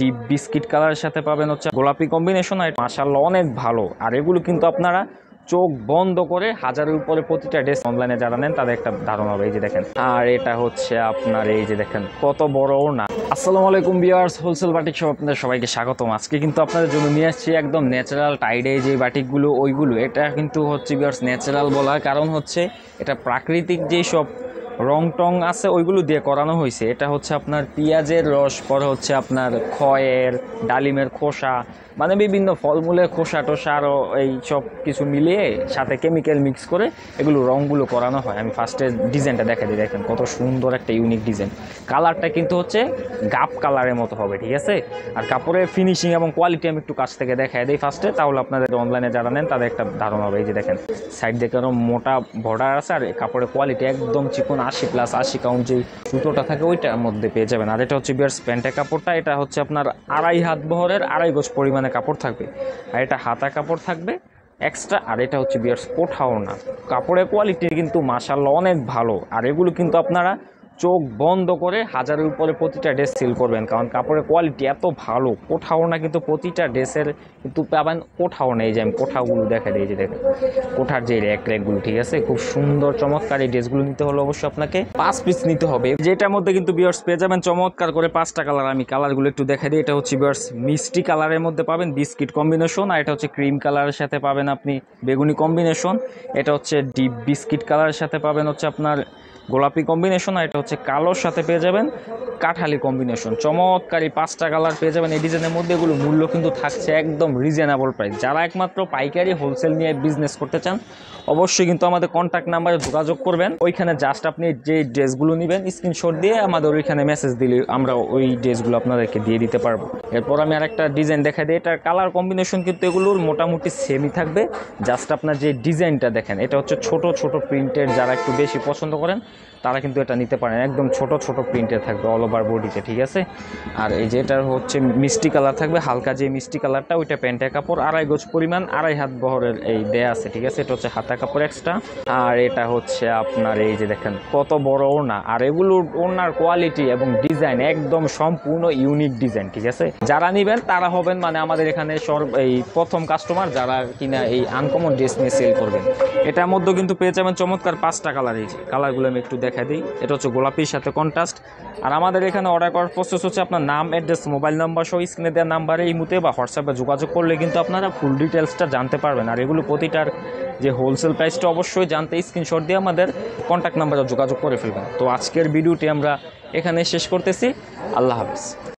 Deep biscuit কালারের সাথে পাবেন হচ্ছে গোলাপি কম্বিনেশন। আর মাশাআল্লাহ অনেক ভালো। আর এগুলো কিন্তু আপনারা চোখ বন্ধ করে হাজারের উপরে প্রতিটা ড্রেস অনলাইনে যারা নেন তাদের একটা ধারণা হবে। এই যে দেখেন, আর এটা হচ্ছে আপনার এই যে দেখেন কত বড় না। আসসালামু আলাইকুম ভিউয়ার্স, হোলসেল বাটিক শপ আপনাদের সবাইকে স্বাগতম। আজকে কিন্তু আপনাদের জন্য নিয়ে আসছি একদম ন্যাচারাল টাইডে যে বাটিকগুলো ওইগুলো। এটা কিন্তু হচ্ছে ভিউয়ার্স ন্যাচারাল বলার কারণ হচ্ছে এটা প্রাকৃতিক যেই সব রং টং আছে ওইগুলো দিয়ে করানো হয়েছে। এটা হচ্ছে আপনার পেঁয়াজের রস, পরে হচ্ছে আপনার খয়ের, ডালিমের খোসা, মানে বিভিন্ন ফলমূলের খোসা টোসা আরও এই সব কিছু মিলিয়ে সাথে কেমিক্যাল মিক্স করে এগুলো রঙগুলো করানো হয়। আমি ফার্স্টে ডিজাইনটা দেখা দিই, দেখেন কত সুন্দর একটা ইউনিক ডিজাইন। কালারটা কিন্তু হচ্ছে গাপ কালারের মতো হবে, ঠিক আছে। আর কাপড়ের ফিনিশিং এবং কোয়ালিটি আমি একটু কাছ থেকে দেখাই দিই ফার্স্টে, তাহলে আপনাদের অনলাইনে যারা নেন তাদের একটা ধারণা হবে। এই যে দেখেন সাইড দেখে আরও মোটা বর্ডার আছে, আর কাপড়ের কোয়ালিটি একদম চিকন 80+80 কাউন্ট যেই সুতোটা থাকে ওইটার মধ্যে পেয়ে যাবেন। আর এটা হচ্ছে বিয়ার্স প্যান্টের কাপড়টা, এটা হচ্ছে আপনার 2.5 হাত বহরের 2.5 গজ পরিমাণে কাপড় থাকবে। আর এটা হাতা কাপড় থাকবে এক্সট্রা। আর এটা হচ্ছে বিয়ার্স কোঠাও না, কাপড়ের কোয়ালিটি কিন্তু মাশাআল্লাহ অনেক ভালো। আর এগুলো কিন্তু আপনারা চোখ বন্ধ করে হাজারের উপরে প্রতিটা ড্রেস সেল করবেন, কারণ কাপড়ের কোয়ালিটি এত ভালো। কোঠাও না কিন্তু প্রতিটা ড্রেসের কিন্তু পাবেন কোঠাও নেই। যে আমি কোঠাগুলো দেখা দিই, যে দেখেন কোঠার যে র্যাকগুলো, ঠিক আছে, খুব সুন্দর চমৎকার। এই ড্রেসগুলো নিতে হলে অবশ্যই আপনাকে 5 পিস নিতে হবে। যেটার মধ্যে কিন্তু বিয়ার্স পেয়ে যাবেন চমৎকার করে 5টা কালার। আমি কালারগুলো একটু দেখা দিই। এটা হচ্ছে বিয়ার্স মিষ্টি কালারের মধ্যে পাবেন বিস্কিট কম্বিনেশন, আর এটা হচ্ছে ক্রিম কালারের সাথে পাবেন আপনি বেগুনি কম্বিনেশন। এটা হচ্ছে ডিপ বিস্কিট কালারের সাথে পাবেন হচ্ছে আপনার গোলাপি কম্বিনেশন। আর এটা হচ্ছে কালোর সাথে পেয়ে যাবেন কাঠালি কম্বিনেশন। চমৎকারী 5টা কালার পেয়ে যাবেন এই ডিজাইনের মধ্যে। এগুলো মূল্য কিন্তু থাকছে একদম রিজনেবল প্রাইস। যারা একমাত্র পাইকারি হোলসেল নিয়ে বিজনেস করতে চান অবশ্যই কিন্তু আমাদের কন্ট্যাক্ট নাম্বারে যোগাযোগ করবেন। ওইখানে জাস্ট আপনি যে ড্রেসগুলো নেবেন স্ক্রিনশট দিয়ে আমাদের ওইখানে মেসেজ দিলে আমরা ওই ড্রেসগুলো আপনাদেরকে দিয়ে দিতে পারবো। এরপর আমি আরেকটা ডিজাইন দেখা দিই। এটার কালার কম্বিনেশন কিন্তু এগুলোর মোটামুটি সেমই থাকবে, জাস্ট আপনার যে ডিজাইনটা দেখেন এটা হচ্ছে ছোট ছোট প্রিন্টের। যারা একটু বেশি পছন্দ করেন তারা কিন্তু এটা নিতে পারেন, একদম ছোট ছোট প্রিন্টের থাকবে অল ওভার বডিতে, ঠিক আছে। আর এই যে এটা হচ্ছে মিষ্টি কালার থাকবে, হালকা যে মিষ্টি কালারটা ওইটা প্যান্টের কাপড় 2.5 গজ পরিমাণ 2.5 হাত বহরের এই দেয়া আছে, ঠিক আছে। এটা হচ্ছে হাতা কাপড় এক্সট্রা। আর এটা হচ্ছে আপনার এই যে দেখেন কত বড় ওড়না। আর এগুলোর ওড়নার কোয়ালিটি এবং ডিজাইন একদম সম্পূর্ণ ইউনিক ডিজাইন, ঠিক আছে। যারা নেবেন তারা হবেন মানে আমাদের এখানে এই প্রথম কাস্টমার যারা কিনা এই আনকমন ড্রেস নিয়ে সেল করবেন। এটার মধ্যে কিন্তু পেয়ে যাবেন চমৎকার 5টা কালার। এই যে কালারগুলো আমি একটু দেখা দিই। এটা হচ্ছে গোলাপির সাথে কন্ট্রাস্ট। আর আমাদের এখানে অর্ডার করার প্রসেস হচ্ছে আপনার নাম, অ্যাড্রেস, মোবাইল নাম্বার সহ স্ক্রিনে দেওয়া নাম্বারে এই মুহূর্তে বা হোয়াটসঅ্যাপে যোগাযোগ করলে কিন্তু আপনারা ফুল ডিটেলসটা জানতে পারবেন। আর এগুলো প্রতিটার যে হোলসেল প্রাইসটা অবশ্যই জানতে স্ক্রিনশট দিয়ে আমাদের কন্ট্যাক্ট নাম্বারে যোগাযোগ করে ফেলবেন। তো আজকের ভিডিওটি আমরা এখানে শেষ করতেছি। আল্লাহ হাফেজ।